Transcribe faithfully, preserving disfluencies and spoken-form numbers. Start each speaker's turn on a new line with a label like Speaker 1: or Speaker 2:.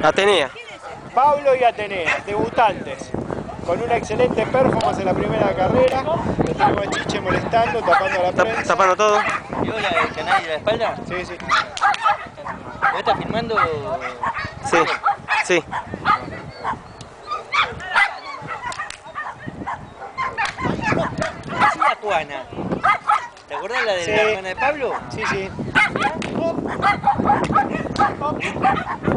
Speaker 1: Atenea.
Speaker 2: Pablo y Atenea, debutantes. Con una excelente performance en la primera carrera. Lo tenemos a Chiche molestando, tapando a la prensa.
Speaker 1: Tapando todo.
Speaker 3: ¿Vio la del canal de la espalda?
Speaker 2: Sí, sí.
Speaker 3: ¿Vos estás filmando?
Speaker 1: Sí, sí.
Speaker 3: Así la Juana. ¿Te acordás la de
Speaker 2: Sí.
Speaker 3: la hermana de Pablo?
Speaker 2: Sí, sí.